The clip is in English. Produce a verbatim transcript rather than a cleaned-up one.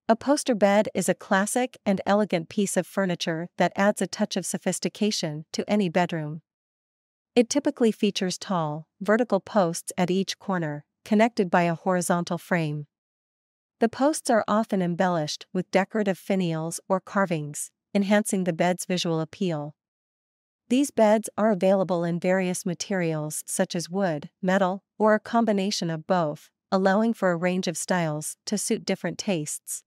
A poster bed is a classic and elegant piece of furniture that adds a touch of sophistication to any bedroom. It typically features tall, vertical posts at each corner, connected by a horizontal frame. The posts are often embellished with decorative finials or carvings, enhancing the bed's visual appeal. These beds are available in various materials such as wood, metal, or a combination of both, allowing for a range of styles to suit different tastes.